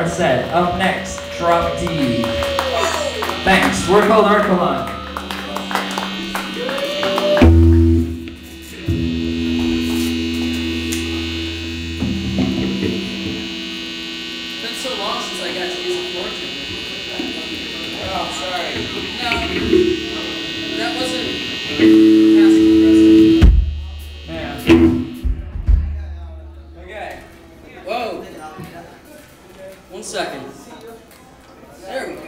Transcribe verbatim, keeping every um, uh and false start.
our set. Up next, drop D. Thanks. We're called Archelon. It's been so long since I got to use a floor tuner. Oh, sorry. No, that wasn't passive aggressive. Yeah. Okay. Whoa. One second. There we go.